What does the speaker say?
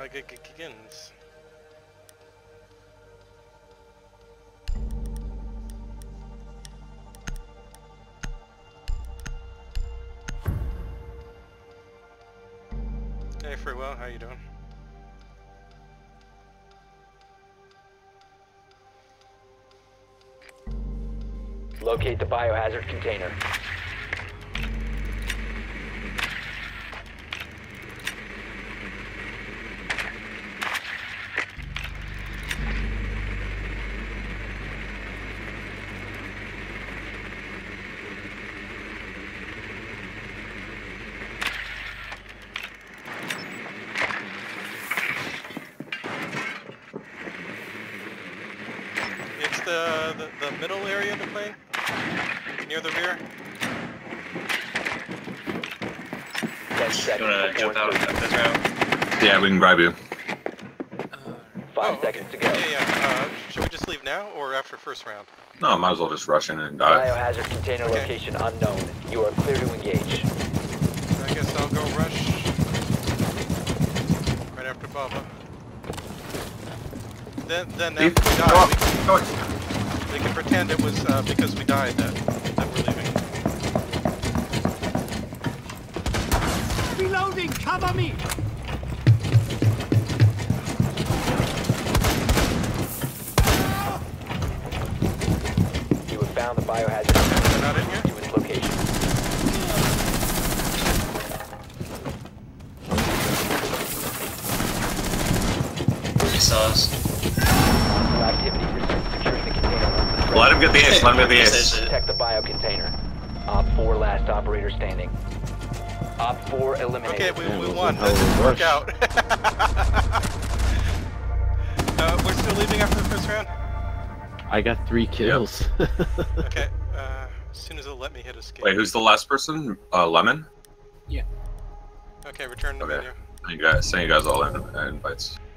Shenanigans. Hey, Freewell, how you doing? Locate the biohazard container. It's the middle area of the plane, near the rear. You wanna jump out this route? Yeah, we can grab you. 5 seconds to go. Yeah. Should we just leave now or after first round? No, might as well just rush in and dive. Biohazard container Okay. location unknown. You are clear to engage. I guess I'll go rush right after Baba. Then after we die, they can pretend it was because we died that we're leaving. Reloading, cover me! You have found the biohazard container. Not in here? To its location. He saw us. Activity. Securing the container. Let him get the ace, let him get the ace. Protect the bio container. Op 4 last operator standing. Op 4 eliminated. Okay, we won. That didn't work out. We're still leaving after the first round? I got 3 kills. Okay, as soon as it'll let me hit escape. Wait, who's the last person? Lemon? Okay, return to Okay. menu. Send you guys all in invites.